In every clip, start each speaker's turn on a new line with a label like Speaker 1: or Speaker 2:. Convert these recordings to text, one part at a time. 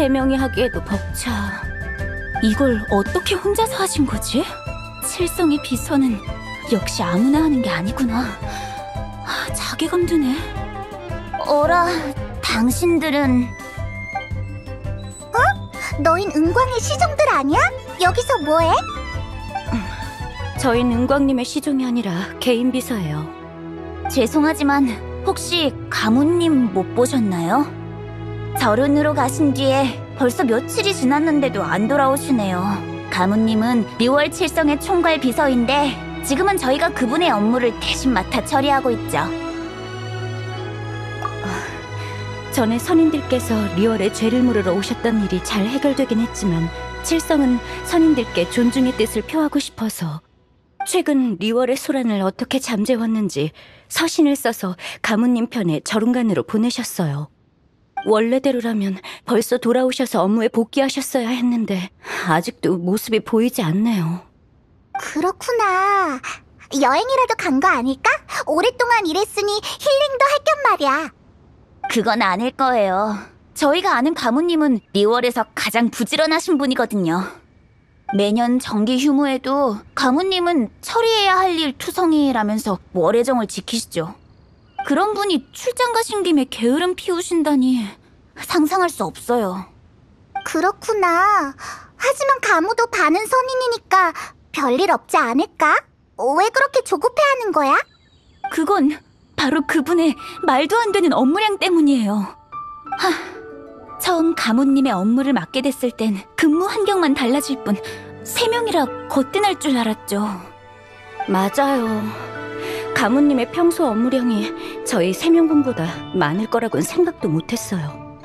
Speaker 1: 세 명이 하기에도 벅차. 이걸 어떻게 혼자서 하신 거지? 칠성의 비서는 역시 아무나 하는 게 아니구나. 자괴감 드네.
Speaker 2: 어라, 당신들은... 너흰 은광의 시종들 아니야? 여기서 뭐해?
Speaker 1: 저흰 은광님의 시종이 아니라 개인 비서예요.
Speaker 2: 죄송하지만 혹시 가문님 못 보셨나요? 절은으로 가신 뒤에 벌써 며칠이 지났는데도 안 돌아오시네요. 가문님은 리월 칠성의 총괄 비서인데 지금은 저희가 그분의 업무를 대신 맡아 처리하고 있죠.
Speaker 1: 전에 선인들께서 리월에 죄를 물으러 오셨던 일이 잘 해결되긴 했지만 칠성은 선인들께 존중의 뜻을 표하고 싶어서 최근 리월의 소란을 어떻게 잠재웠는지 서신을 써서 가문님 편에 절운간으로 보내셨어요. 원래대로라면 벌써 돌아오셔서 업무에 복귀하셨어야 했는데 아직도 모습이 보이지 않네요.
Speaker 2: 그렇구나. 여행이라도 간 거 아닐까? 오랫동안 일했으니 힐링도 할 겸 말이야. 그건 아닐 거예요. 저희가 아는 가문님은 리월에서 가장 부지런하신 분이거든요. 매년 정기 휴무에도 가문님은 처리해야 할 일 투성이라면서 월애정을 지키시죠. 그런 분이 출장 가신 김에 게으름 피우신다니 상상할 수 없어요. 그렇구나. 하지만 가무도 반은 선인이니까 별일 없지 않을까? 왜 그렇게 조급해하는 거야? 그건 바로 그분의 말도 안 되는 업무량 때문이에요. 처음 가문님의 업무를 맡게 됐을 땐 근무 환경만 달라질 뿐 3명이라 거뜬할 줄 알았죠.
Speaker 1: 맞아요. 가문님의 평소 업무량이 저희 3명분보다 많을 거라고는 생각도 못했어요.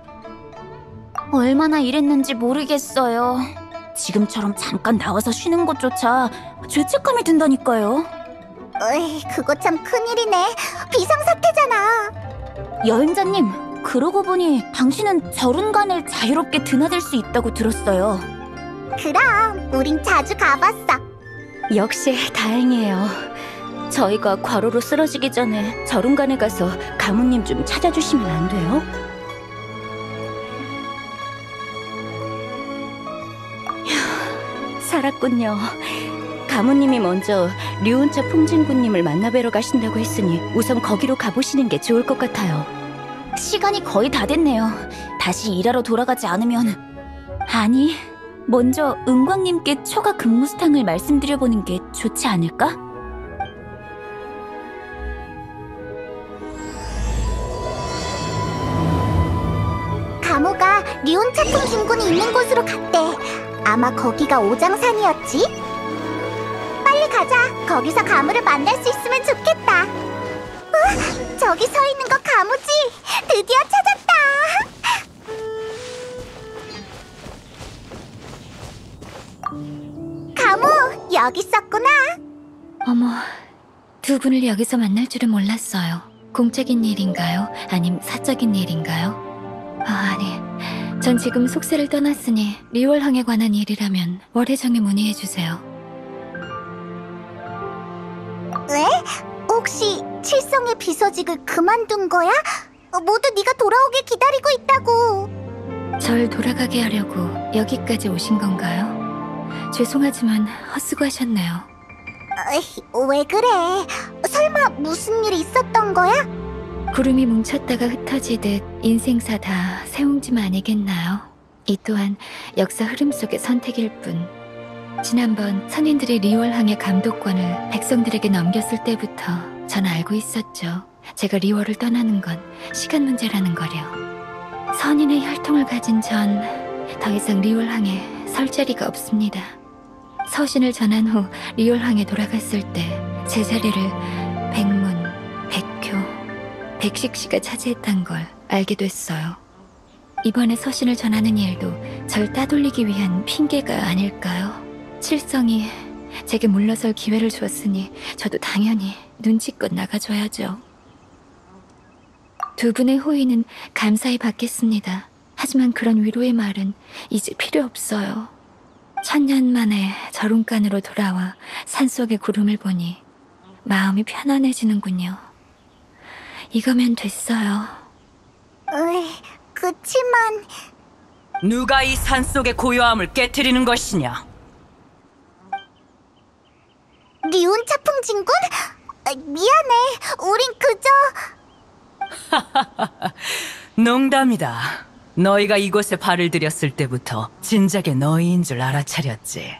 Speaker 2: 얼마나 일했는지 모르겠어요. 지금처럼 잠깐 나와서 쉬는 것조차 죄책감이 든다니까요. 그거 참 큰일이네. 비상사태잖아. 여행자님, 그러고 보니 당신은 절운간을 자유롭게 드나들 수 있다고 들었어요. 그럼 우린 자주 가봤어.
Speaker 1: 역시 다행이에요. 저희가 과로로 쓰러지기 전에 절운간에 가서 가문님 좀 찾아주시면 안 돼요? 휴, 살았군요. 가문님이 먼저 류운차 풍진군님을 만나뵈러 가신다고 했으니 우선 거기로 가보시는 게 좋을 것 같아요.
Speaker 2: 시간이 거의 다 됐네요. 다시 일하러 돌아가지 않으면... 아니, 먼저 은광님께 초과 근무수당을 말씀드려보는 게 좋지 않을까? 가모가 류운차풍 진군이 있는 곳으로 갔대. 아마 거기가 오장산이었지? 빨리 가자. 거기서 가무를 만날 수 있으면 좋겠다. 저기 서 있는 거 가무지? 드디어 찾았다. 가무, 여기 있었구나.
Speaker 3: 어머, 두 분을 여기서 만날 줄은 몰랐어요. 공적인 일인가요? 아님 사적인 일인가요? 아니, 전 지금 속세를 떠났으니 리월항에 관한 일이라면 월혜정에 문의해주세요.
Speaker 2: 왜? 혹시 칠성의 비서직을 그만둔 거야? 모두 네가 돌아오길 기다리고 있다고.
Speaker 3: 절 돌아가게 하려고 여기까지 오신 건가요? 죄송하지만 헛수고하셨네요.
Speaker 2: 왜 그래? 설마 무슨 일이 있었던 거야?
Speaker 3: 구름이 뭉쳤다가 흩어지듯 인생사 다 세옹지마 아니겠나요? 이 또한 역사 흐름 속의 선택일 뿐. 지난번 선인들이 리월항의 감독권을 백성들에게 넘겼을 때부터 전 알고 있었죠. 제가 리월을 떠나는 건 시간 문제라는 거려. 선인의 혈통을 가진 전 더 이상 리월항에 설 자리가 없습니다. 서신을 전한 후 리월항에 돌아갔을 때 제 자리를 백문, 백효, 백식씨가 차지했단 걸 알게 됐어요. 이번에 서신을 전하는 일도 절 따돌리기 위한 핑계가 아닐까요? 칠성이 제게 물러설 기회를 주었으니 저도 당연히 눈치껏 나가줘야죠. 두 분의 호의는 감사히 받겠습니다. 하지만 그런 위로의 말은 이제 필요 없어요. 1000년 만에 절운간으로 돌아와 산속의 구름을 보니 마음이 편안해지는군요. 이거면 됐어요.
Speaker 2: 그치만...
Speaker 4: 누가 이 산속의 고요함을 깨트리는 것이냐?
Speaker 2: 리온 차풍진군? 미안해. 우린 그저...
Speaker 4: 농담이다. 너희가 이곳에 발을 들였을 때부터 진작에 너희인 줄 알아차렸지.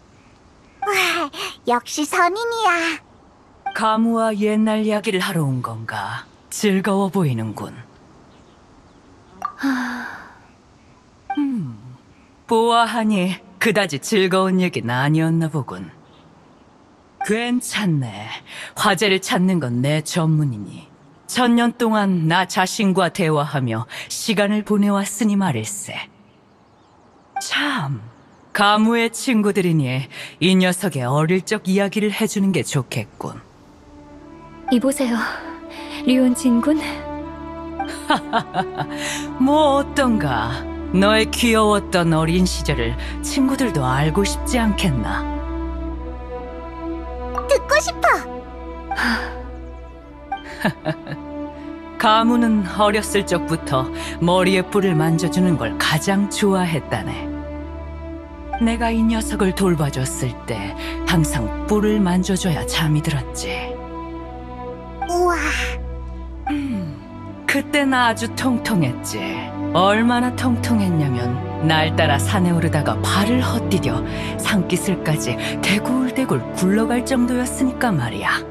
Speaker 2: 역시 선인이야.
Speaker 4: 가무와 옛날 이야기를 하러 온 건가? 즐거워 보이는군. 보아하니 그다지 즐거운 얘기는 아니었나 보군. 괜찮네. 화제를 찾는 건 내 전문이니. 천년 동안 나 자신과 대화하며 시간을 보내왔으니 말일세. 참, 가무의 친구들이니 이 녀석의 어릴 적 이야기를 해주는 게 좋겠군.
Speaker 3: 이보세요, 리온 진군.
Speaker 4: 뭐 어떤가. 너의 귀여웠던 어린 시절을 친구들도 알고 싶지 않겠나?
Speaker 2: 듣고 싶어.
Speaker 4: 가무는 어렸을 적부터 머리에 뿔을 만져주는 걸 가장 좋아했다네. 내가 이 녀석을 돌봐줬을 때 항상 뿔을 만져줘야 잠이 들었지.
Speaker 2: 우와.
Speaker 4: 그때 나 아주 통통했지. 얼마나 통통했냐면 날 따라 산에 오르다가 발을 헛디뎌 산기슭까지 대굴대굴 굴러갈 정도였으니까 말이야.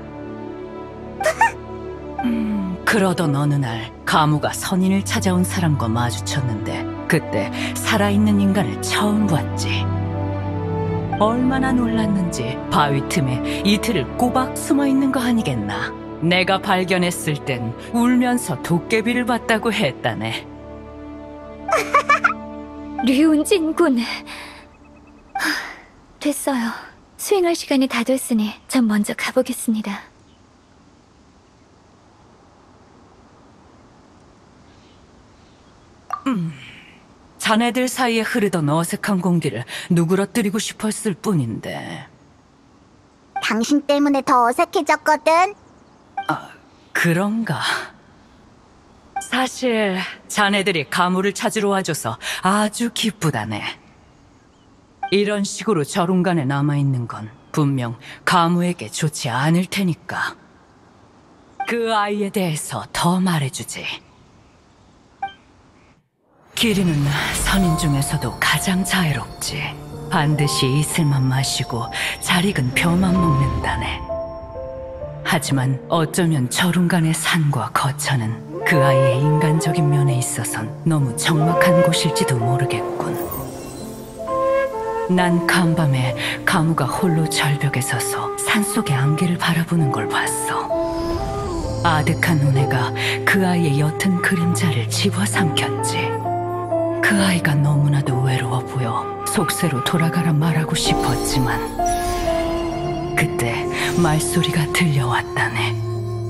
Speaker 4: 그러던 어느 날 가무가 선인을 찾아온 사람과 마주쳤는데 그때 살아있는 인간을 처음 봤지. 얼마나 놀랐는지 바위 틈에 이틀을 꼬박 숨어있는 거 아니겠나. 내가 발견했을 땐 울면서 도깨비를 봤다고 했다네.
Speaker 3: 리온 진군. 됐어요. 수행할 시간이 다 됐으니 전 먼저 가보겠습니다.
Speaker 4: 자네들 사이에 흐르던 어색한 공기를 누그러뜨리고 싶었을 뿐인데.
Speaker 2: 당신 때문에 더 어색해졌거든.
Speaker 4: 그런가? 사실 자네들이 가무를 찾으러 와줘서 아주 기쁘다네. 이런 식으로 저룬간에 남아있는 건 분명 가무에게 좋지 않을 테니까. 그 아이에 대해서 더 말해주지. 기린은 선인 중에서도 가장 자애롭지. 반드시 이슬만 마시고 잘 익은 벼만 먹는다네. 하지만 어쩌면 저룬간의 산과 거처는 그 아이의 인간적인 면에 있어선 너무 적막한 곳일지도 모르겠군. 난 간밤에 가무가 홀로 절벽에 서서 산속의 안개를 바라보는 걸 봤어. 아득한 운해가 그 아이의 옅은 그림자를 집어삼켰지. 그 아이가 너무나도 외로워 보여 속세로 돌아가라 말하고 싶었지만 그때 말소리가 들려왔다네.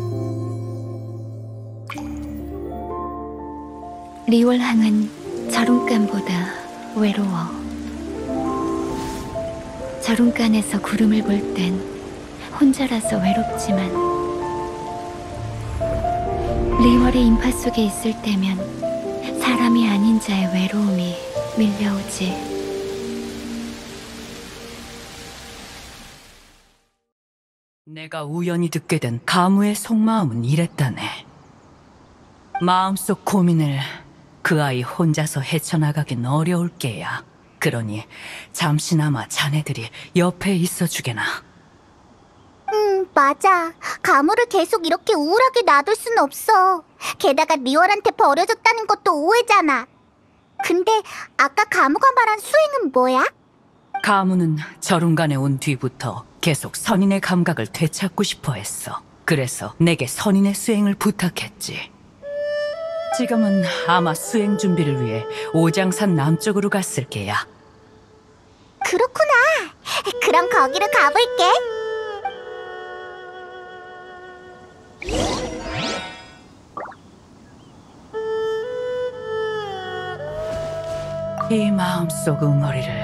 Speaker 3: 리월항은 저룬간보다 외로워. 저룬간에서 구름을 볼 땐 혼자라서 외롭지만 리월의 인파 속에 있을 때면 사람이 아닌 자의 외로움이 밀려오지.
Speaker 4: 내가 우연히 듣게 된 가무의 속마음은 이랬다네. 마음속 고민을 그 아이 혼자서 헤쳐나가긴 어려울 게야. 그러니 잠시나마 자네들이 옆에 있어주게나.
Speaker 2: 맞아. 가무를 계속 이렇게 우울하게 놔둘 순 없어. 게다가 리월한테 버려졌다는 것도 오해잖아. 근데 아까 가무가 말한 수행은 뭐야?
Speaker 4: 가무는 저룬간에 온 뒤부터 계속 선인의 감각을 되찾고 싶어 했어. 그래서 내게 선인의 수행을 부탁했지. 지금은 아마 수행 준비를 위해 오장산 남쪽으로 갔을 게야.
Speaker 2: 그렇구나. 그럼 거기로 가볼게.
Speaker 4: 이 마음속 응어리를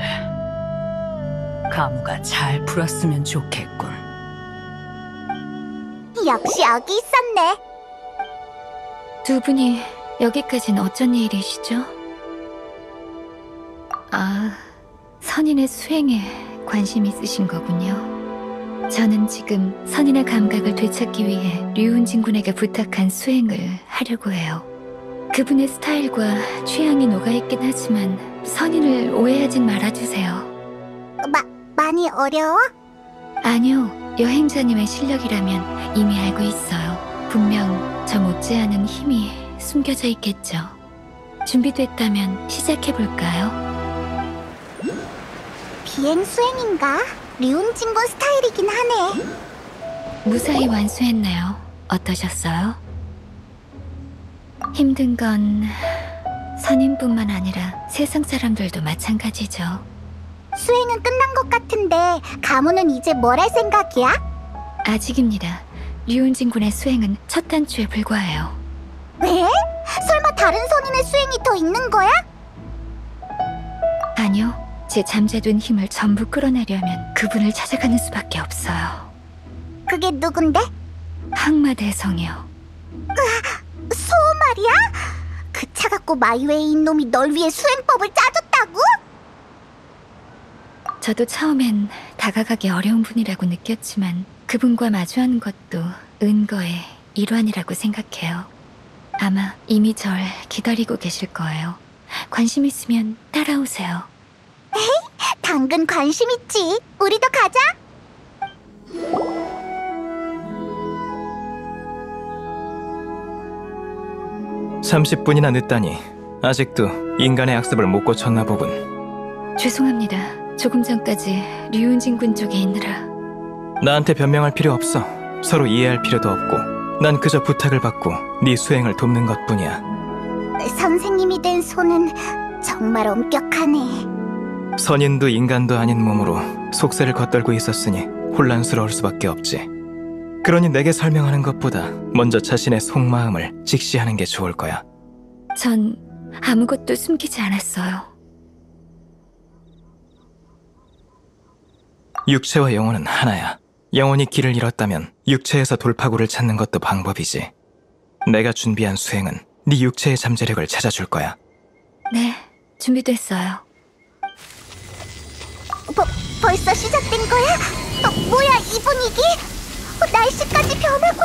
Speaker 4: 가무가 잘 풀었으면 좋겠군.
Speaker 2: 역시 여기 있었네.
Speaker 3: 두 분이 여기까진 어쩐 일이시죠? 선인의 수행에 관심 있으신 거군요. 저는 지금 선인의 감각을 되찾기 위해 류은진 군에게 부탁한 수행을 하려고 해요. 그분의 스타일과 취향이 녹아있긴 하지만 선인을 오해하진 말아주세요.
Speaker 2: 많이 어려워?
Speaker 3: 아니요, 여행자님의 실력이라면 이미 알고 있어요. 분명 저 못지않은 힘이 숨겨져 있겠죠. 준비됐다면 시작해볼까요?
Speaker 2: 비행 수행인가? 류은진 군 스타일이긴 하네.
Speaker 3: 무사히 완수했네요. 어떠셨어요? 힘든 건 선인뿐만 아니라 세상 사람들도 마찬가지죠.
Speaker 2: 수행은 끝난 것 같은데 가문은 이제 뭘 할 생각이야?
Speaker 3: 아직입니다. 류은진 군의 수행은 첫 단추에 불과해요.
Speaker 2: 왜? 설마 다른 선인의 수행이 더 있는 거야?
Speaker 3: 아니요. 제 잠재된 힘을 전부 끌어내려면 그분을 찾아가는 수밖에 없어요.
Speaker 2: 그게 누군데?
Speaker 3: 항마대성이요.
Speaker 2: 소 말이야? 그 차갑고 마이웨이인 놈이 널 위해 수행법을 짜줬다고?
Speaker 3: 저도 처음엔 다가가기 어려운 분이라고 느꼈지만 그분과 마주하는 것도 은거의 일환이라고 생각해요. 아마 이미 절 기다리고 계실 거예요. 관심 있으면 따라오세요.
Speaker 2: 당근 관심 있지. 우리도 가자.
Speaker 5: (30분이나) 늦다니 아직도 인간의 악습을 못 고쳤나 보군.
Speaker 3: 죄송합니다. 조금 전까지 류은진 군 쪽에 있느라.
Speaker 5: 나한테 변명할 필요 없어. 서로 이해할 필요도 없고 난 그저 부탁을 받고 네 수행을 돕는 것뿐이야.
Speaker 2: 선생님이 된 소는 정말 엄격하네.
Speaker 5: 선인도 인간도 아닌 몸으로 속세를 겉돌고 있었으니 혼란스러울 수밖에 없지. 그러니 내게 설명하는 것보다 먼저 자신의 속마음을 직시하는 게 좋을 거야.
Speaker 3: 전 아무것도 숨기지 않았어요.
Speaker 5: 육체와 영혼은 하나야. 영혼이 길을 잃었다면 육체에서 돌파구를 찾는 것도 방법이지. 내가 준비한 수행은 네 육체의 잠재력을 찾아줄 거야.
Speaker 3: 네, 준비됐어요.
Speaker 2: 벌써 시작된 거야? 뭐야 이 분위기? 날씨까지 변하고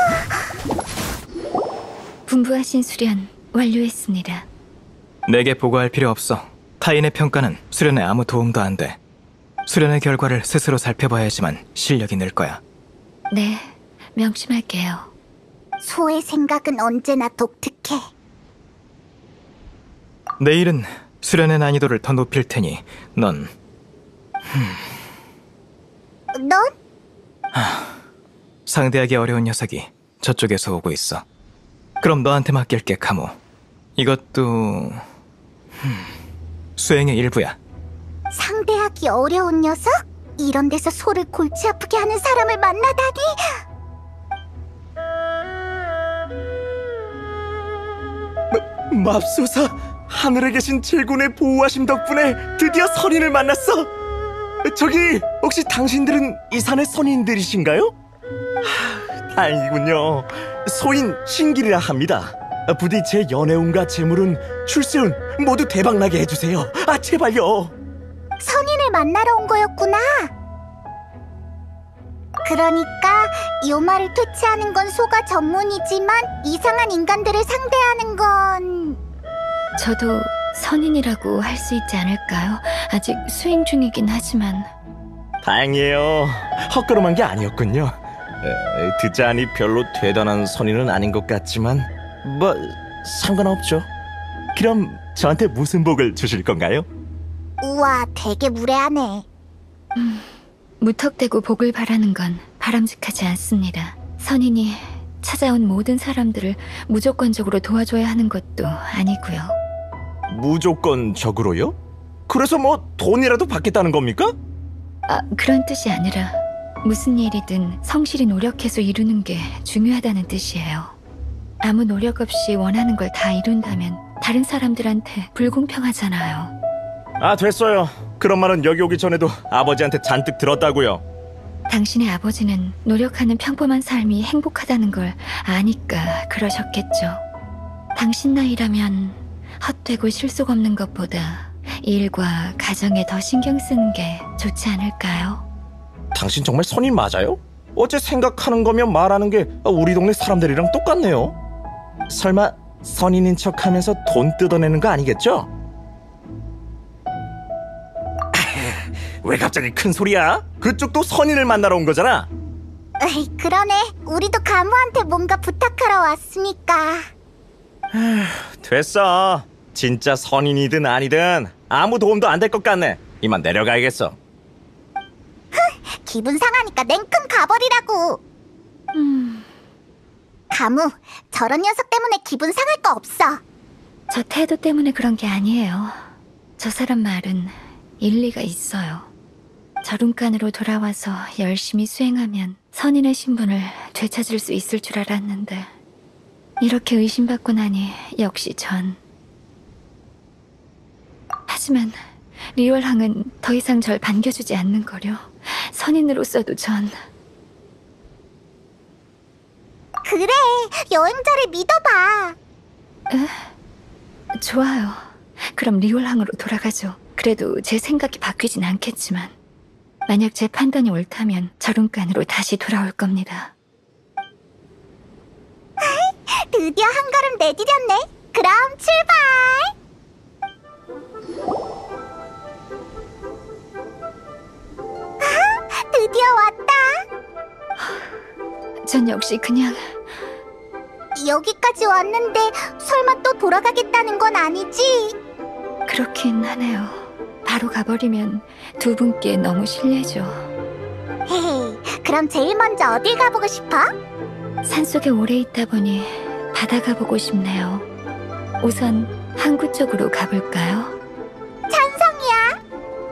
Speaker 2: 있어.
Speaker 3: 분부하신 수련 완료했습니다.
Speaker 5: 내게 보고할 필요 없어. 타인의 평가는 수련에 아무 도움도 안 돼. 수련의 결과를 스스로 살펴봐야지만 실력이 늘 거야.
Speaker 3: 네, 명심할게요.
Speaker 2: 소의 생각은 언제나 독특해.
Speaker 5: 내일은 수련의 난이도를 더 높일 테니 넌
Speaker 2: 넌?
Speaker 5: 상대하기 어려운 녀석이 저쪽에서 오고 있어. 그럼 너한테 맡길게, 카모. 이것도 수행의 일부야.
Speaker 2: 상대하기 어려운 녀석? 이런 데서 소를 골치 아프게 하는 사람을 만나다니.
Speaker 6: 맙소사, 하늘에 계신 제군의 보호하심 덕분에 드디어 선인을 만났어. 저기 혹시 당신들은 이 산의 선인들이신가요? 다행이군요. 소인 신길이라 합니다. 부디 제 연애운과 재물운, 출세운 모두 대박나게 해주세요. 제발요.
Speaker 2: 선인을 만나러 온 거였구나. 그러니까 요마를 퇴치하는 건 소가 전문이지만 이상한 인간들을 상대하는 건...
Speaker 3: 저도 선인이라고 할 수 있지 않을까요? 아직 수행 중이긴 하지만.
Speaker 6: 다행이에요. 헛걸음한 게 아니었군요. 듣자하니 별로 대단한 선인은 아닌 것 같지만 뭐 상관없죠. 그럼 저한테 무슨 복을 주실 건가요?
Speaker 2: 우와, 되게 무례하네.
Speaker 3: 무턱대고 복을 바라는 건 바람직하지 않습니다. 선인이 찾아온 모든 사람들을 무조건적으로 도와줘야 하는 것도 아니고요.
Speaker 6: 무조건적으로요? 그래서 뭐 돈이라도 받겠다는 겁니까?
Speaker 3: 그런 뜻이 아니라 무슨 일이든 성실히 노력해서 이루는 게 중요하다는 뜻이에요. 아무 노력 없이 원하는 걸 다 이룬다면 다른 사람들한테 불공평하잖아요.
Speaker 6: 됐어요. 그런 말은 여기 오기 전에도 아버지한테 잔뜩 들었다고요.
Speaker 3: 당신의 아버지는 노력하는 평범한 삶이 행복하다는 걸 아니까 그러셨겠죠. 당신 나이라면 헛되고 실속 없는 것보다 일과 가정에 더 신경 쓰는 게 좋지 않을까요?
Speaker 6: 당신 정말 선인 맞아요? 어째 생각하는 거면 말하는 게 우리 동네 사람들이랑 똑같네요. 설마 선인인 척하면서 돈 뜯어내는 거 아니겠죠? 왜 갑자기 큰 소리야? 그쪽도 선인을 만나러 온 거잖아.
Speaker 2: 에이, 그러네. 우리도 가무한테 뭔가 부탁하러 왔으니까.
Speaker 6: 됐어. 진짜 선인이든 아니든 아무 도움도 안 될 것 같네. 이만 내려가야겠어.
Speaker 2: 기분 상하니까 냉큼 가버리라고. 가무, 저런 녀석 때문에 기분 상할 거 없어.
Speaker 3: 저 태도 때문에 그런 게 아니에요. 저 사람 말은 일리가 있어요. 저룬간으로 돌아와서 열심히 수행하면 선인의 신분을 되찾을 수 있을 줄 알았는데 이렇게 의심받고 나니 역시 전... 하지만 리월항은 더 이상 절 반겨주지 않는 거려. 선인으로서도 전...
Speaker 2: 그래, 여행자를 믿어봐.
Speaker 3: 좋아요. 그럼 리월항으로 돌아가죠. 그래도 제 생각이 바뀌진 않겠지만 만약 제 판단이 옳다면 저룬간으로 다시 돌아올 겁니다.
Speaker 2: 드디어 한 걸음 내디뎠네. 그럼 출발! 드디어 왔다.
Speaker 3: 전 역시 그냥...
Speaker 2: 여기까지 왔는데 설마 또 돌아가겠다는 건 아니지?
Speaker 3: 그렇긴 하네요. 바로 가버리면 두 분께 너무 실례죠.
Speaker 2: 헤헤, 그럼 제일 먼저 어딜 가보고 싶어?
Speaker 3: 산속에 오래 있다 보니 바다 가보고 싶네요. 우선 항구 쪽으로 가볼까요?
Speaker 2: 찬성이야.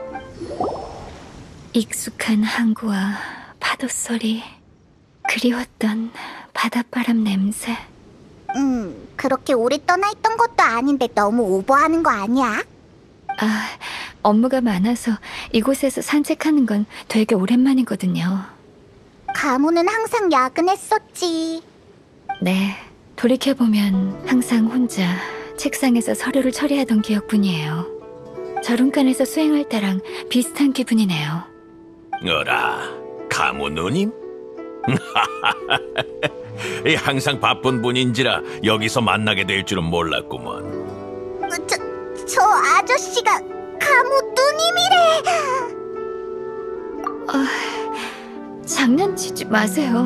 Speaker 3: 익숙한 항구와 파도 소리, 그리웠던 바닷바람 냄새.
Speaker 2: 그렇게 오래 떠나있던 것도 아닌데 너무 오버하는 거 아니야?
Speaker 3: 아, 업무가 많아서 이곳에서 산책하는 건 되게 오랜만이거든요.
Speaker 2: 가무는 항상 야근했었지.
Speaker 3: 네, 돌이켜보면 항상 혼자 책상에서 서류를 처리하던 기억뿐이에요. 저룬간에서 수행할 때랑 비슷한 기분이네요.
Speaker 7: 어라, 가무 누님? 항상 바쁜 분인지라 여기서 만나게 될 줄은 몰랐구먼.
Speaker 2: 저 아저씨가 가무 누님이래.
Speaker 3: 장난치지 마세요.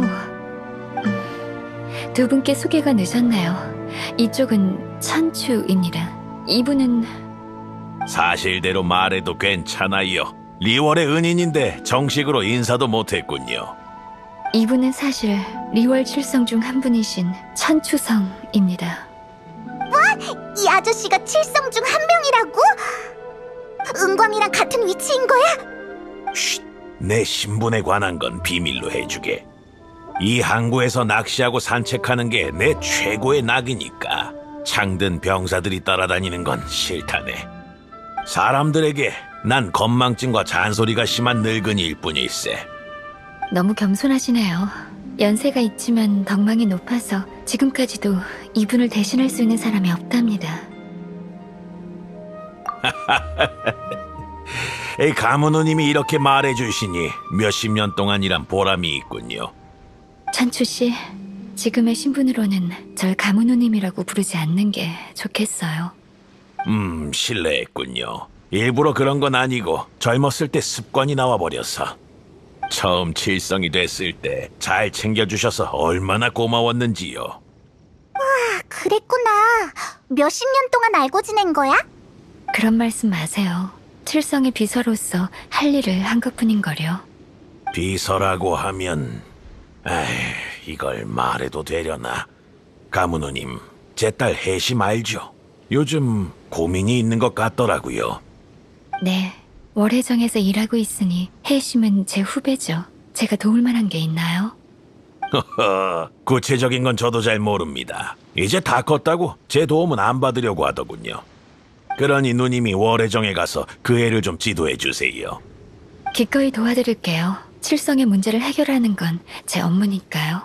Speaker 3: 두 분께 소개가 늦었네요. 이쪽은 천추입니다. 이분은...
Speaker 7: 사실대로 말해도 괜찮아요. 리월의 은인인데 정식으로 인사도 못했군요.
Speaker 3: 이분은 사실 리월 칠성 중 한 분이신 천추성입니다.
Speaker 2: 이 아저씨가 칠성 중 한 명이라고? 은광이랑 같은 위치인 거야?
Speaker 7: 쉿, 내 신분에 관한 건 비밀로 해주게. 이 항구에서 낚시하고 산책하는 게 내 최고의 낙이니까 창든 병사들이 따라다니는 건 싫다네. 사람들에게 난 건망증과 잔소리가 심한 늙은이일 뿐일세.
Speaker 3: 너무 겸손하시네요. 연세가 있지만 덕망이 높아서 지금까지도 이분을 대신할 수 있는 사람이 없답니다.
Speaker 7: 가무 누님이 이렇게 말해주시니 몇십 년 동안 일한 보람이 있군요.
Speaker 3: 천추씨, 지금의 신분으로는 절 가무누님이라고 부르지 않는 게 좋겠어요.
Speaker 7: 실례했군요. 일부러 그런 건 아니고 젊었을 때 습관이 나와버려서. 처음 칠성이 됐을 때 잘 챙겨주셔서 얼마나 고마웠는지요.
Speaker 2: 그랬구나. 몇십 년 동안 알고 지낸 거야?
Speaker 3: 그런 말씀 마세요. 칠성의 비서로서 할 일을 한 것뿐인걸요.
Speaker 7: 비서라고 하면... 이걸 말해도 되려나. 가무 누님, 제 딸 혜심 알죠? 요즘 고민이 있는 것 같더라고요.
Speaker 3: 네, 월해정에서 일하고 있으니 혜심은 제 후배죠. 제가 도울 만한 게 있나요?
Speaker 7: 허허, 구체적인 건 저도 잘 모릅니다. 이제 다 컸다고 제 도움은 안 받으려고 하더군요. 그러니 누님이 월해정에 가서 그 애를 좀 지도해 주세요.
Speaker 3: 기꺼이 도와드릴게요. 칠성의 문제를 해결하는 건 제 업무니까요.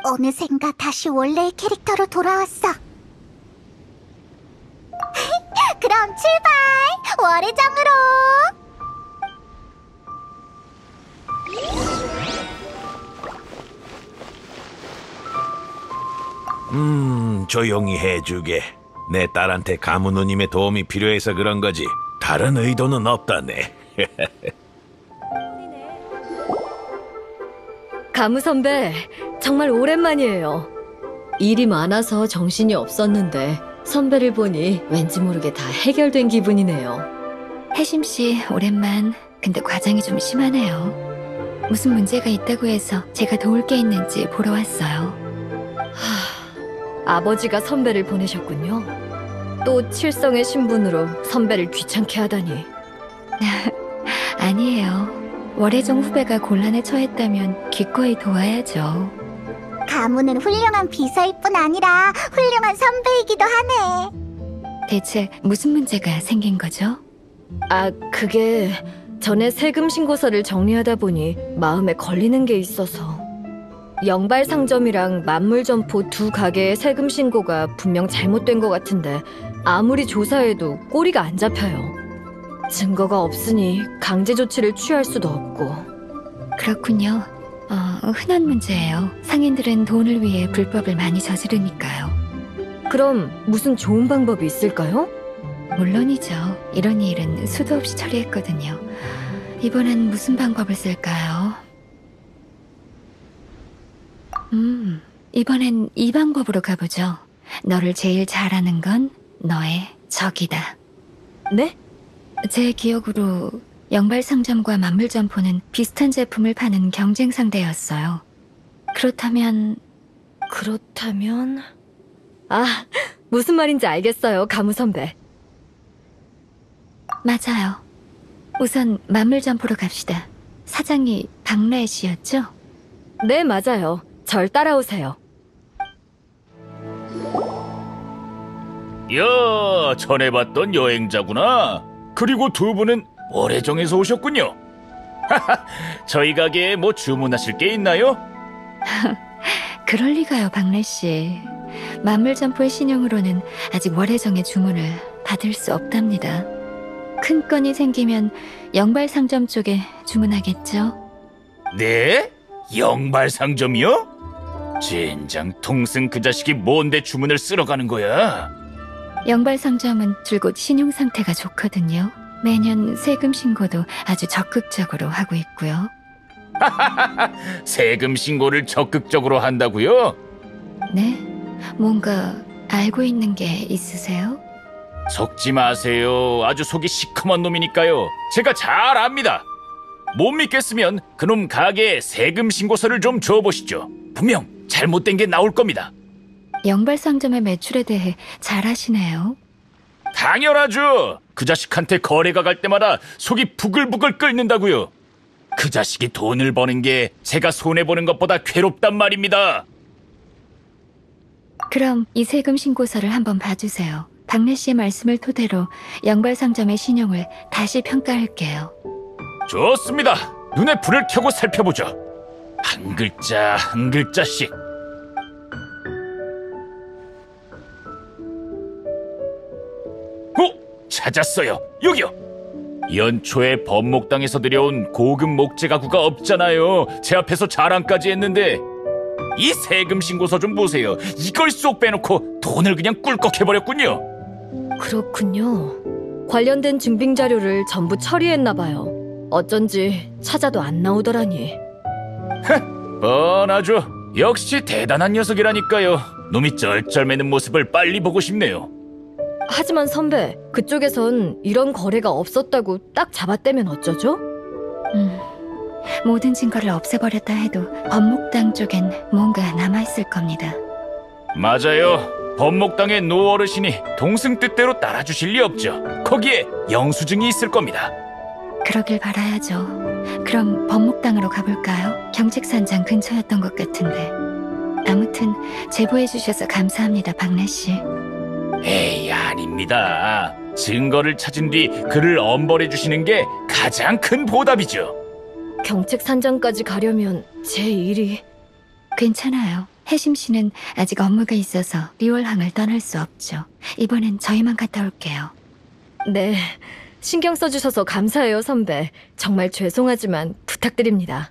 Speaker 2: 어느샌가 다시 원래의 캐릭터로 돌아왔어. 그럼 출발! 월해정으로!
Speaker 7: 조용히 해주게. 내 딸한테 가문 누님의 도움이 필요해서 그런 거지. 다른 의도는 없다네.
Speaker 8: 가무 선배, 정말 오랜만이에요. 일이 많아서 정신이 없었는데 선배를 보니 왠지 모르게 다 해결된 기분이네요.
Speaker 3: 혜심 씨, 오랜만. 근데 과장이 좀 심하네요. 무슨 문제가 있다고 해서 제가 도울 게 있는지 보러 왔어요.
Speaker 8: 아버지가 선배를 보내셨군요. 또 칠성의 신분으로 선배를 귀찮게 하다니.
Speaker 3: 아니에요. 월혜정 후배가 곤란에 처했다면 기꺼이 도와야죠.
Speaker 2: 가문은 훌륭한 비서일 뿐 아니라 훌륭한 선배이기도 하네.
Speaker 3: 대체 무슨 문제가 생긴 거죠?
Speaker 8: 아, 그게 전에 세금 신고서를 정리하다 보니 마음에 걸리는 게 있어서. 영발상점이랑 만물점포 두 가게의 세금 신고가 분명 잘못된 것 같은데 아무리 조사해도 꼬리가 안 잡혀요. 증거가 없으니 강제 조치를 취할 수도 없고.
Speaker 3: 그렇군요. 흔한 문제예요. 상인들은 돈을 위해 불법을 많이 저지르니까요.
Speaker 8: 그럼 무슨 좋은 방법이 있을까요?
Speaker 3: 물론이죠. 이런 일은 수도 없이 처리했거든요. 이번엔 무슨 방법을 쓸까요? 이번엔 이 방법으로 가보죠. 너를 제일 잘하는 건 너의 적이다.
Speaker 8: 네?
Speaker 3: 제 기억으로 영발상점과 만물점포는 비슷한 제품을 파는 경쟁 상대였어요. 그렇다면...
Speaker 8: 아, 무슨 말인지 알겠어요, 가무 선배.
Speaker 3: 맞아요. 우선 만물점포로 갑시다. 사장이 박래 씨였죠?
Speaker 8: 네, 맞아요. 절 따라오세요.
Speaker 9: 야, 전에 봤던 여행자구나. 그리고 두 분은 월해정에서 오셨군요. 저희 가게에 뭐 주문하실 게 있나요?
Speaker 3: 그럴 리가요, 박래 씨. 만물점포의 신용으로는 아직 월해정의 주문을 받을 수 없답니다. 큰 건이 생기면 영발상점 쪽에 주문하겠죠?
Speaker 9: 네? 영발상점이요? 젠장 통승 그 자식이 뭔데 주문을 쓸어가는 거야?
Speaker 3: 영발상점은 줄곧 신용 상태가 좋거든요. 매년 세금 신고도 아주 적극적으로 하고 있고요.
Speaker 9: 세금 신고를 적극적으로 한다고요?
Speaker 3: 네? 뭔가 알고 있는 게 있으세요?
Speaker 9: 속지 마세요. 아주 속이 시커먼 놈이니까요. 제가 잘 압니다. 못 믿겠으면 그놈 가게에 세금 신고서를 좀 줘보시죠. 분명 잘못된 게 나올 겁니다.
Speaker 3: 영발상점의 매출에 대해 잘 아시네요.
Speaker 9: 당연하죠. 그 자식한테 거래가 갈 때마다 속이 부글부글 끓는다고요. 그 자식이 돈을 버는 게 제가 손해보는 것보다 괴롭단 말입니다.
Speaker 3: 그럼 이 세금 신고서를 한번 봐주세요. 박래 씨의 말씀을 토대로 영발상점의 신용을 다시 평가할게요.
Speaker 9: 좋습니다. 눈에 불을 켜고 살펴보죠. 한 글자 한 글자씩. 찾았어요. 여기요. 연초에 법목당에서 들여온 고급 목재 가구가 없잖아요. 제 앞에서 자랑까지 했는데 이 세금 신고서 좀 보세요. 이걸 쏙 빼놓고 돈을 그냥 꿀꺽해버렸군요.
Speaker 8: 그렇군요. 관련된 증빙 자료를 전부 처리했나 봐요. 어쩐지 찾아도 안 나오더라니.
Speaker 9: 뻔하죠. 역시 대단한 녀석이라니까요. 놈이 쩔쩔매는 모습을 빨리 보고 싶네요.
Speaker 8: 하지만 선배, 그쪽에선 이런 거래가 없었다고 딱 잡았다면 어쩌죠?
Speaker 3: 모든 증거를 없애버렸다 해도 법목당 쪽엔 뭔가 남아있을 겁니다.
Speaker 9: 맞아요. 법목당의 노 어르신이 동승 뜻대로 따라주실 리 없죠. 거기에 영수증이 있을 겁니다.
Speaker 3: 그러길 바라야죠. 그럼 법목당으로 가볼까요? 경책산장 근처였던 것 같은데. 아무튼 제보해주셔서 감사합니다, 박래 씨.
Speaker 9: 에이, 아닙니다. 증거를 찾은 뒤 그를 엄벌해 주시는 게 가장 큰 보답이죠.
Speaker 8: 경책산장까지 가려면 제 일이...
Speaker 3: 괜찮아요. 혜심 씨는 아직 업무가 있어서 리월항을 떠날 수 없죠. 이번엔 저희만 갔다 올게요.
Speaker 8: 네, 신경 써주셔서 감사해요, 선배. 정말 죄송하지만 부탁드립니다.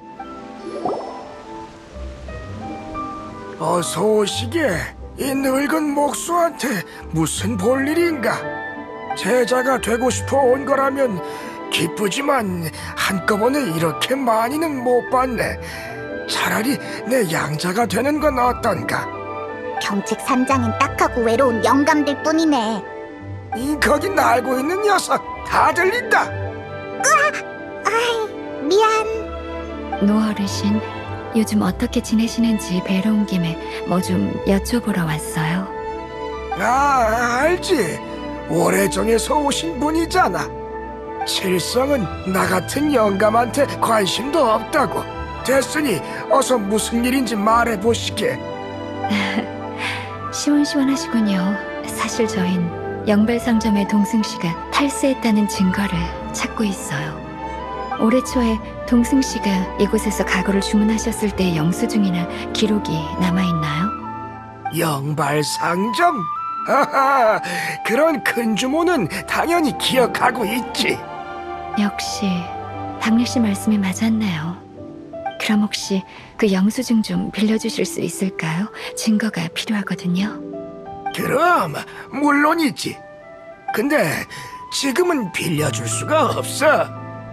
Speaker 10: 어서 오시게. 이 늙은 목수한테 무슨 볼일인가? 제자가 되고 싶어 온 거라면 기쁘지만 한꺼번에 이렇게 많이는 못 봤네. 차라리 내 양자가 되는 건 어떤가?
Speaker 2: 경책 산장은 딱하고 외로운 영감들 뿐이네.
Speaker 10: 거기 날고 있는 녀석 다 들린다.
Speaker 2: 아이, 미안.
Speaker 3: 노 어르신, 요즘 어떻게 지내시는지 뵈러 온 김에 뭐 좀 여쭤보러 왔어요.
Speaker 10: 아, 알지. 오래전에서 오신 분이잖아. 칠성은 나 같은 영감한테 관심도 없다고. 됐으니 어서 무슨 일인지 말해보시게.
Speaker 3: 시원시원하시군요. 사실 저흰 영발상점의 동승씨가 탈세했다는 증거를 찾고 있어요. 올해 초에 동승씨가 이곳에서 가구를 주문하셨을 때의 영수증이나 기록이 남아있나요?
Speaker 10: 영발상점? 하하, 그런 큰 주문은 당연히 기억하고 있지.
Speaker 3: 역시 박래씨 말씀이 맞았네요. 그럼 혹시 그 영수증 좀 빌려주실 수 있을까요? 증거가 필요하거든요.
Speaker 10: 그럼 물론이지. 근데 지금은 빌려줄 수가 없어.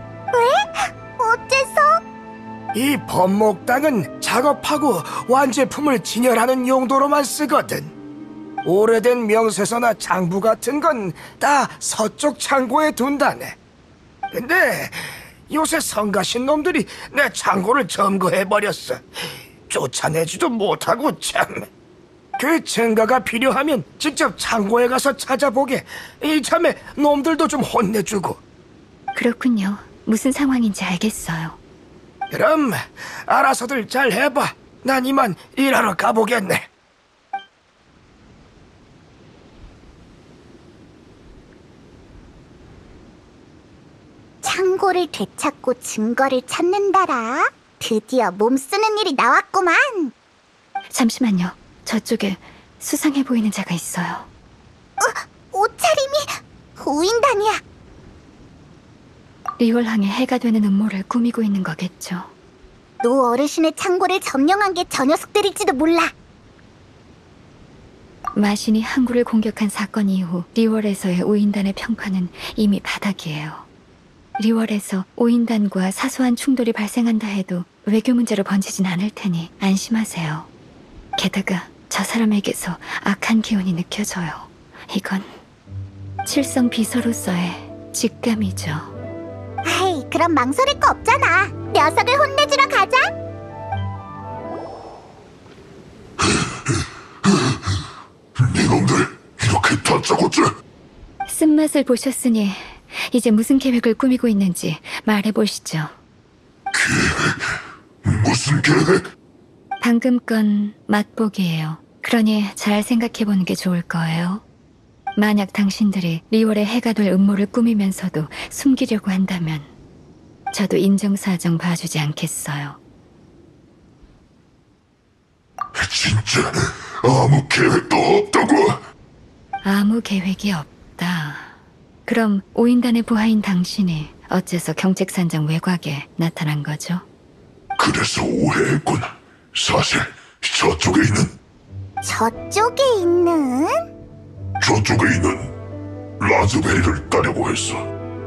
Speaker 2: 어째서?
Speaker 10: 이 법목당은 작업하고 완제품을 진열하는 용도로만 쓰거든. 오래된 명세서나 장부 같은 건 다 서쪽 창고에 둔다네. 근데 요새 성가신 놈들이 내 창고를 점거해버렸어. 쫓아내지도 못하고 참. 그 증거가 필요하면 직접 창고에 가서 찾아보게. 이참에 놈들도 좀 혼내주고.
Speaker 3: 그렇군요. 무슨 상황인지 알겠어요.
Speaker 10: 그럼 알아서들 잘 해봐. 난 이만 일하러 가보겠네.
Speaker 2: 창고를 되찾고 증거를 찾는다라. 드디어 몸쓰는 일이 나왔구만.
Speaker 3: 잠시만요. 저쪽에 수상해 보이는 자가 있어요.
Speaker 2: 옷차림이 우인단이야.
Speaker 3: 리월항에 해가 되는 음모를 꾸미고 있는 거겠죠.
Speaker 2: 노 어르신의 창고를 점령한 게 저 녀석들일지도 몰라.
Speaker 3: 마신이 항구를 공격한 사건 이후 리월에서의 오인단의 평판은 이미 바닥이에요. 리월에서 오인단과 사소한 충돌이 발생한다 해도 외교 문제로 번지진 않을 테니 안심하세요. 게다가 저 사람에게서 악한 기운이 느껴져요. 이건 칠성 비서로서의 직감이죠.
Speaker 2: 아이, 그럼 망설일 거 없잖아. 녀석을 혼내주러 가자.
Speaker 7: 니놈들 이렇게 다짜고짜?
Speaker 3: 쓴맛을 보셨으니 이제 무슨 계획을 꾸미고 있는지 말해보시죠.
Speaker 7: 무슨 계획?
Speaker 3: 방금 건 맛보기예요. 그러니 잘 생각해보는 게 좋을 거예요. 만약 당신들이 리월의 해가 될 음모를 꾸미면서도 숨기려고 한다면 저도 인정사정 봐주지 않겠어요.
Speaker 7: 진짜 아무 계획도 없다고?
Speaker 3: 아무 계획이 없다. 그럼 오인단의 부하인 당신이 어째서 경책산장 외곽에 나타난 거죠?
Speaker 7: 그래서 오해했군. 사실 저쪽에 있는
Speaker 2: 저쪽에 있는?
Speaker 7: 라즈베리를 따려고 했어.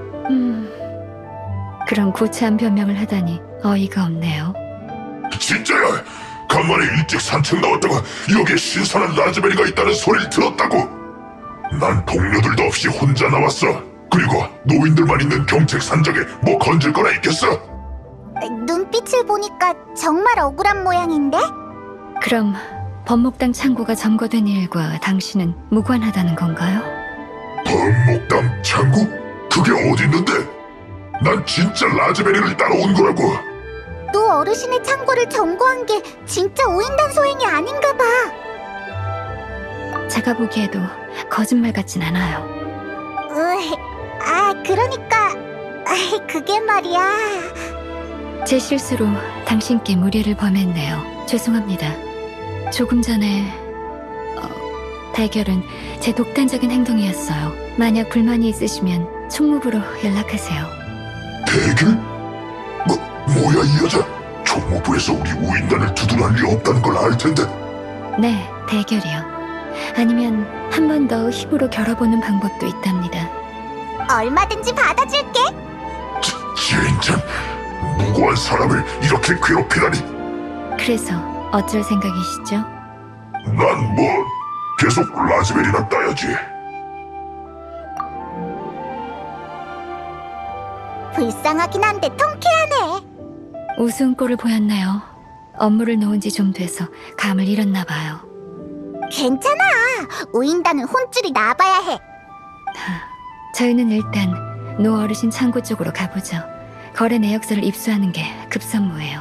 Speaker 3: 그런 구차한 변명을 하다니 어이가 없네요.
Speaker 7: 진짜야. 간만에 일찍 산책 나왔다가 여기에 신선한 라즈베리가 있다는 소리를 들었다고. 난 동료들도 없이 혼자 나왔어. 그리고 노인들만 있는 경책 산적에 뭐 건질 거나 있겠어?
Speaker 2: 눈빛을 보니까 정말 억울한 모양인데?
Speaker 3: 그럼 법목당 창고가 점거된 일과 당신은 무관하다는 건가요?
Speaker 7: 법목당 창고? 그게 어디 있는데? 난 진짜 라즈베리를 따라온 거라고.
Speaker 2: 노 어르신의 창고를 점거한 게 진짜 오인단 소행이 아닌가 봐.
Speaker 3: 제가 보기에도 거짓말 같진 않아요.
Speaker 2: 그러니까 그게 말이야.
Speaker 3: 제 실수로 당신께 무리를 범했네요. 죄송합니다. 조금 전에 달결은 제 독단적인 행동이었어요. 만약 불만이 있으시면 총무부로 연락하세요.
Speaker 11: 대결? 뭐야 이 여자? 총무부에서 우리 우인단을 두둔할 리 없다는 걸 알 텐데.
Speaker 3: 네, 대결이요. 아니면 한 번 더 힘으로 겨뤄보는 방법도 있답니다.
Speaker 2: 얼마든지 받아줄게.
Speaker 11: 진짜 무고한 사람을 이렇게 괴롭히다니.
Speaker 3: 그래서 어쩔 생각이시죠?
Speaker 11: 난 계속 라즈벨이나 따야지.
Speaker 2: 불쌍하긴 한데 통쾌하네.
Speaker 3: 우스운 꼴을 보였나요? 업무를 놓은 지 좀 돼서 감을 잃었나 봐요.
Speaker 2: 괜찮아. 우인단은 혼쭐이 나봐야 해.
Speaker 3: 저희는 일단 노 어르신 창고 쪽으로 가보죠. 거래 내역서를 입수하는 게 급선무예요.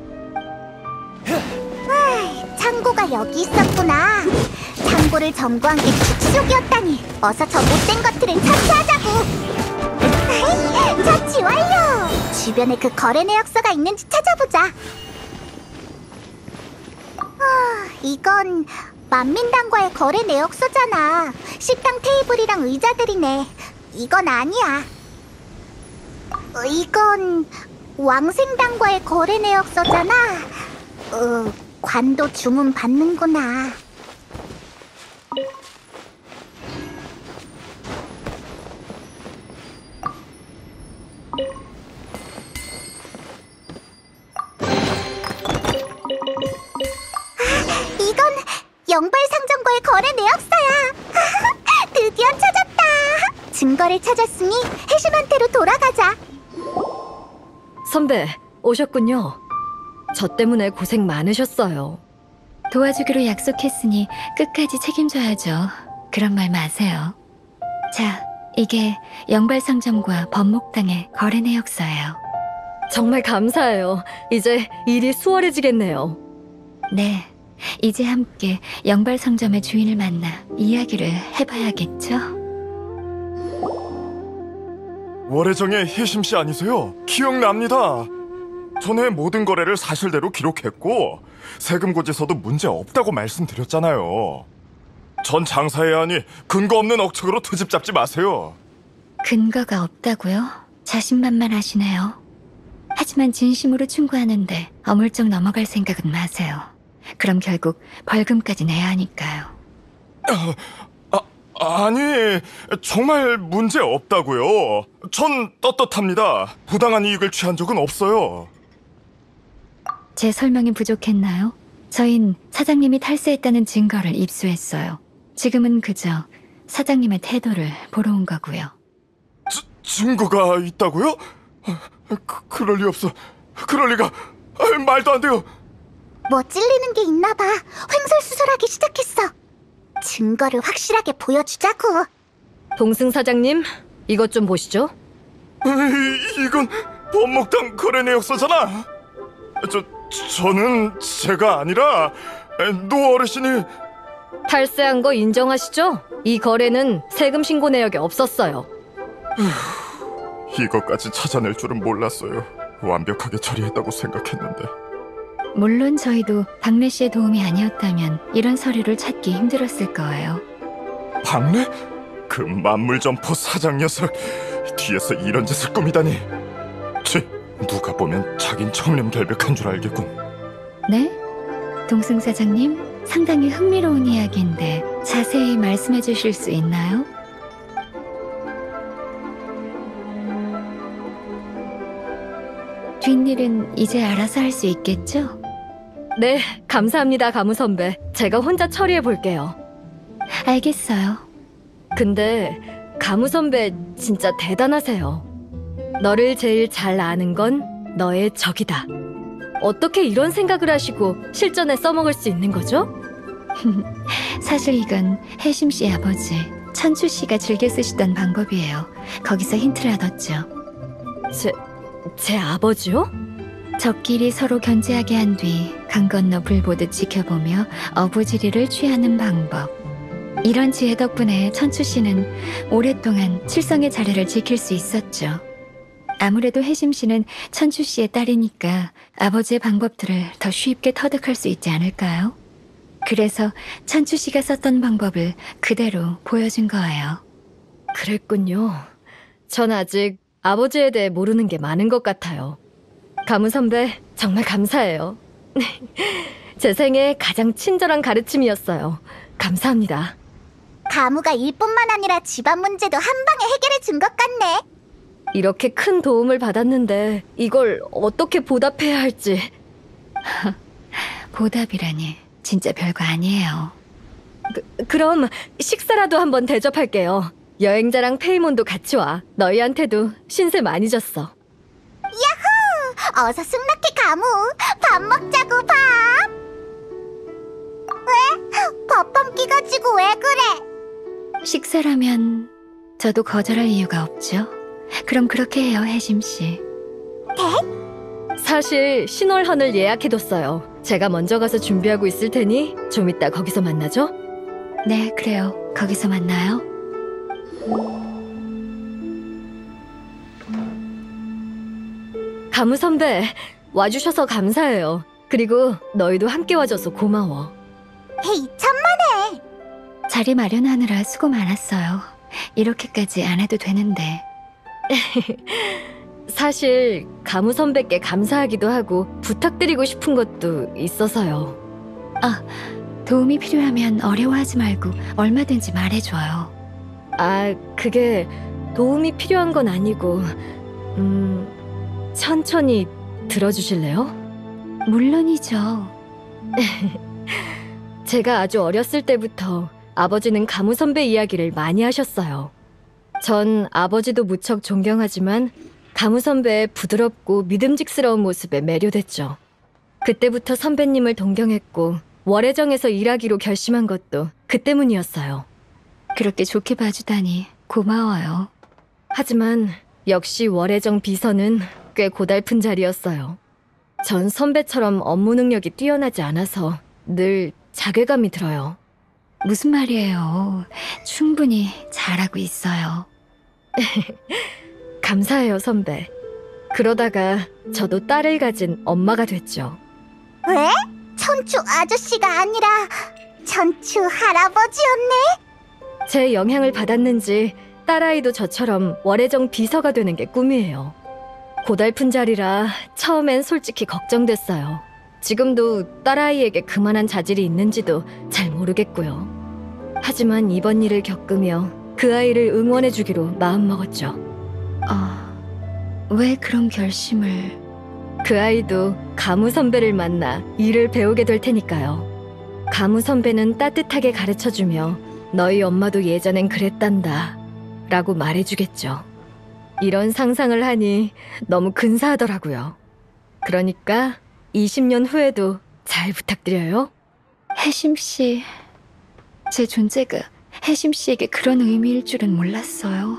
Speaker 2: 창고가 여기 있었구나. 창고를 점거한 게 축시족이었다니. 어서 저 못된 것들을 처치하자고. 처치 완료. 주변에 그 거래 내역서가 있는지 찾아보자. 이건 만민당과의 거래 내역서잖아. 식당 테이블이랑 의자들이네. 이건 아니야. 이건 왕생당과의 거래 내역서잖아. 관도 주문 받는구나. 이건 영발상점과의 거래 내역서야. 드디어 찾았다. 증거를 찾았으니 해심한테로 돌아가자.
Speaker 8: 선배, 오셨군요. 저 때문에 고생 많으셨어요.
Speaker 3: 도와주기로 약속했으니 끝까지 책임져야죠. 그런 말 마세요. 자, 이게 영발상점과 법목당의 거래 내역서예요.
Speaker 8: 정말 감사해요. 이제 일이 수월해지겠네요.
Speaker 3: 네, 이제 함께 영발상점의 주인을 만나 이야기를 해봐야겠죠?
Speaker 12: 월혜정의 혜심씨 아니세요? 기억납니다. 전에 모든 거래를 사실대로 기록했고 세금 고지서도 문제 없다고 말씀드렸잖아요. 전 장사해야 하니 근거 없는 억측으로 트집 잡지 마세요.
Speaker 3: 근거가 없다고요? 자신만만하시네요. 하지만 진심으로 충고하는데 어물쩍 넘어갈 생각은 마세요. 그럼 결국 벌금까지 내야 하니까요.
Speaker 12: 아니, 정말 문제 없다고요. 전 떳떳합니다. 부당한 이익을 취한 적은 없어요.
Speaker 3: 제 설명이 부족했나요? 저흰 사장님이 탈세했다는 증거를 입수했어요. 지금은 그저 사장님의 태도를 보러 온 거고요.
Speaker 12: 증거가 있다고요? 그럴 리 없어. 그럴 리가. 말도 안 돼요.
Speaker 2: 뭐 찔리는 게 있나 봐. 횡설수설하기 시작했어. 증거를 확실하게 보여주자고.
Speaker 8: 동승 사장님, 이것 좀 보시죠.
Speaker 12: 이건 법목당 거래 내역서잖아. 저는 제가 아니라 노 어르신이.
Speaker 8: 탈세한 거 인정하시죠? 이 거래는 세금 신고 내역에 없었어요.
Speaker 12: 이것까지 찾아낼 줄은 몰랐어요. 완벽하게 처리했다고 생각했는데.
Speaker 3: 물론 저희도 박래 씨의 도움이 아니었다면 이런 서류를 찾기 힘들었을 거예요.
Speaker 12: 박래? 그 만물점포 사장 녀석 뒤에서 이런 짓을 꾸미다니. 누가 보면 자긴 청렴결백한 줄 알겠군.
Speaker 3: 네? 동승 사장님, 상당히 흥미로운 이야기인데 자세히 말씀해 주실 수 있나요? 뒷일은 이제 알아서 할 수 있겠죠?
Speaker 8: 네, 감사합니다, 가무 선배. 제가 혼자 처리해 볼게요.
Speaker 3: 알겠어요.
Speaker 8: 근데 가무 선배 진짜 대단하세요. 너를 제일 잘 아는 건 너의 적이다. 어떻게 이런 생각을 하시고 실전에 써먹을 수 있는 거죠?
Speaker 3: 사실 이건 혜심 씨 아버지 천추 씨가 즐겨 쓰시던 방법이에요. 거기서 힌트를 얻었죠.
Speaker 8: 제 아버지요?
Speaker 3: 적끼리 서로 견제하게 한 뒤 강 건너 불 보듯 지켜보며 어부지리를 취하는 방법. 이런 지혜 덕분에 천추 씨는 오랫동안 칠성의 자리를 지킬 수 있었죠. 아무래도 혜심 씨는 천추 씨의 딸이니까 아버지의 방법들을 더 쉽게 터득할 수 있지 않을까요? 그래서 천추 씨가 썼던 방법을 그대로 보여준 거예요.
Speaker 8: 그랬군요. 전 아직 아버지에 대해 모르는 게 많은 것 같아요. 가무 선배, 정말 감사해요. 제 생애 가장 친절한 가르침이었어요. 감사합니다.
Speaker 2: 가무가 일뿐만 아니라 집안 문제도 한 방에 해결해 준 것 같네.
Speaker 8: 이렇게 큰 도움을 받았는데 이걸 어떻게 보답해야 할지.
Speaker 3: 보답이라니 진짜 별거 아니에요.
Speaker 8: 그럼 식사라도 한번 대접할게요. 여행자랑 페이몬도 같이 와. 너희한테도 신세 많이 졌어.
Speaker 2: 야호! 어서 승낙해 가무. 밥 먹자고 밥. 왜? 밥밤기 가지고 왜 그래?
Speaker 3: 식사라면 저도 거절할 이유가 없죠. 그럼 그렇게 해요, 혜심 씨.
Speaker 8: 사실 신월헌을 예약해뒀어요. 제가 먼저 가서 준비하고 있을 테니 좀 이따 거기서 만나죠?
Speaker 3: 네, 그래요. 거기서 만나요.
Speaker 8: 가무 선배, 와주셔서 감사해요. 그리고 너희도 함께 와줘서 고마워.
Speaker 2: 헤이, 천만에.
Speaker 3: 자리 마련하느라 수고 많았어요. 이렇게까지 안 해도 되는데.
Speaker 8: 사실 가무 선배께 감사하기도 하고 부탁드리고 싶은 것도 있어서요.
Speaker 3: 도움이 필요하면 어려워하지 말고 얼마든지 말해줘요.
Speaker 8: 그게 도움이 필요한 건 아니고 천천히 들어주실래요?
Speaker 3: 물론이죠.
Speaker 8: 제가 아주 어렸을 때부터 아버지는 가무 선배 이야기를 많이 하셨어요. 전 아버지도 무척 존경하지만 가무 선배의 부드럽고 믿음직스러운 모습에 매료됐죠. 그때부터 선배님을 동경했고 월해정에서 일하기로 결심한 것도 그 때문이었어요.
Speaker 3: 그렇게 좋게 봐주다니 고마워요.
Speaker 8: 하지만 역시 월해정 비서는 꽤 고달픈 자리였어요. 전 선배처럼 업무 능력이 뛰어나지 않아서 늘 자괴감이 들어요.
Speaker 3: 무슨 말이에요. 충분히 잘하고 있어요.
Speaker 8: 감사해요, 선배. 그러다가 저도 딸을 가진 엄마가 됐죠.
Speaker 2: 왜? 천추 아저씨가 아니라 천추 할아버지였네?
Speaker 8: 제 영향을 받았는지 딸아이도 저처럼 월해정 비서가 되는 게 꿈이에요. 고달픈 자리라 처음엔 솔직히 걱정됐어요. 지금도 딸아이에게 그만한 자질이 있는지도 잘 모르겠고요. 하지만 이번 일을 겪으며 그 아이를 응원해주기로 마음먹었죠.
Speaker 3: 왜 그런 결심을...
Speaker 8: 그 아이도 가무 선배를 만나 일을 배우게 될 테니까요. 가무 선배는 따뜻하게 가르쳐주며 너희 엄마도 예전엔 그랬단다 라고 말해주겠죠. 이런 상상을 하니 너무 근사하더라고요. 그러니까 20년 후에도 잘 부탁드려요.
Speaker 3: 혜심 씨, 제 존재가 혜심 씨에게 그런 의미일 줄은 몰랐어요.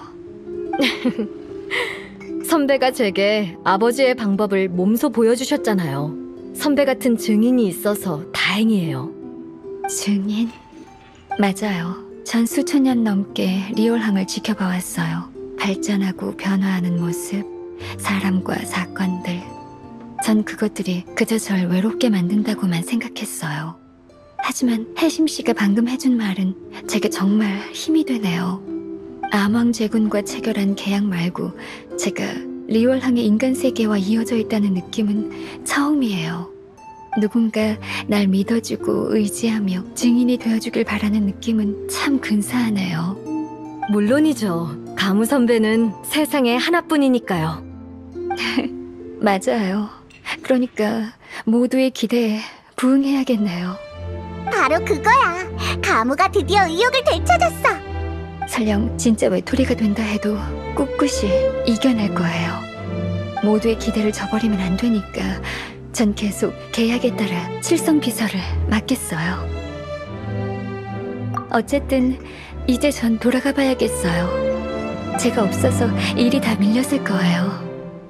Speaker 8: 선배가 제게 아버지의 방법을 몸소 보여주셨잖아요. 선배 같은 증인이 있어서 다행이에요.
Speaker 3: 증인? 맞아요. 전 수천 년 넘게 리올항을 지켜봐왔어요. 발전하고 변화하는 모습, 사람과 사건들. 전 그것들이 그저 절 외롭게 만든다고만 생각했어요. 하지만 혜심 씨가 방금 해준 말은 제게 정말 힘이 되네요. 암왕제군과 체결한 계약 말고 제가 리올항의 인간 세계와 이어져 있다는 느낌은 처음이에요. 누군가 날 믿어주고 의지하며 증인이 되어주길 바라는 느낌은 참 근사하네요.
Speaker 8: 물론이죠. 가무 선배는 세상에 하나뿐이니까요.
Speaker 3: 맞아요. 그러니까 모두의 기대에 부응해야겠네요.
Speaker 2: 바로 그거야. 가무가 드디어 의욕을 되찾았어.
Speaker 3: 설령 진짜 외톨이가 된다 해도 꿋꿋이 이겨낼 거예요. 모두의 기대를 저버리면 안 되니까 전 계속 계약에 따라 칠성 비서를 맡겠어요. 어쨌든 이제 전 돌아가 봐야겠어요. 제가 없어서 일이 다 밀렸을 거예요.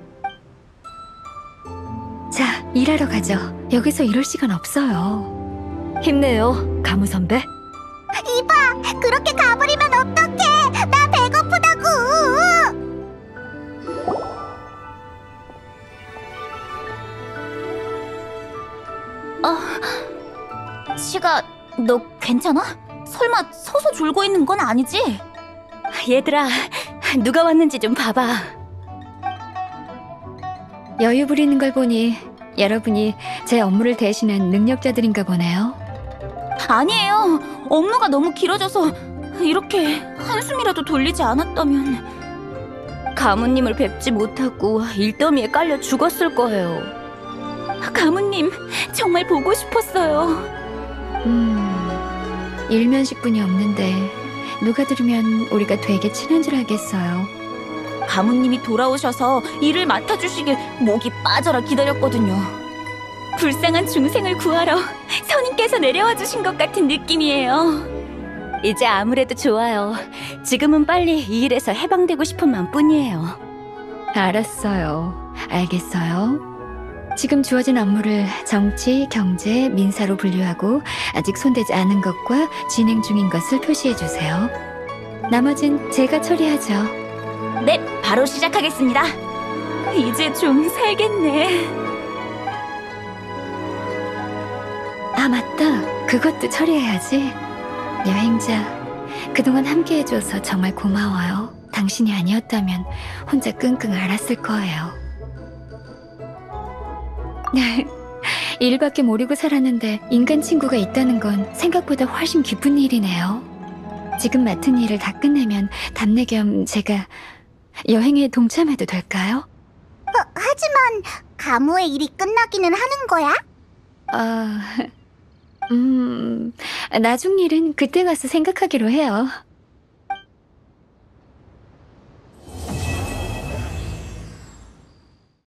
Speaker 3: 자, 일하러 가죠. 여기서 이럴 시간 없어요.
Speaker 8: 힘내요, 가무 선배.
Speaker 2: 이봐, 그렇게 가버리면 어떡해. 나 배고프다고. 시가, 너 괜찮아? 설마 서서 졸고 있는 건 아니지?
Speaker 1: 얘들아, 누가 왔는지 좀 봐봐.
Speaker 3: 여유 부리는 걸 보니 여러분이 제 업무를 대신한 능력자들인가 보네요.
Speaker 2: 아니에요. 업무가 너무 길어져서 이렇게 한숨이라도 돌리지 않았다면.
Speaker 1: 가문님을 뵙지 못하고 일더미에 깔려 죽었을 거예요. 가문님, 정말 보고 싶었어요.
Speaker 3: 일면식분이 없는데 누가 들으면 우리가 되게 친한 줄 알겠어요.
Speaker 2: 가문님이 돌아오셔서 일을 맡아주시길 목이 빠져라 기다렸거든요.
Speaker 1: 불쌍한 중생을 구하러 선인께서 내려와 주신 것 같은 느낌이에요. 이제 아무래도 좋아요. 지금은 빨리 이 일에서 해방되고 싶은 마음뿐이에요.
Speaker 3: 알았어요. 알겠어요. 지금 주어진 업무를 정치, 경제, 민사로 분류하고 아직 손대지 않은 것과 진행 중인 것을 표시해주세요. 나머진 제가 처리하죠.
Speaker 2: 네, 바로 시작하겠습니다.
Speaker 1: 이제 좀 살겠네.
Speaker 3: 아, 맞다. 그것도 처리해야지. 여행자, 그동안 함께해줘서 정말 고마워요. 당신이 아니었다면 혼자 끙끙 앓았을 거예요. 일밖에 모르고 살았는데 인간 친구가 있다는 건 생각보다 훨씬 기쁜 일이네요. 지금 맡은 일을 다 끝내면 답례 겸 제가 여행에 동참해도 될까요?
Speaker 2: 하지만 가무의 일이 끝나기는 하는 거야?
Speaker 3: 나중 일은 그때 가서 생각하기로 해요.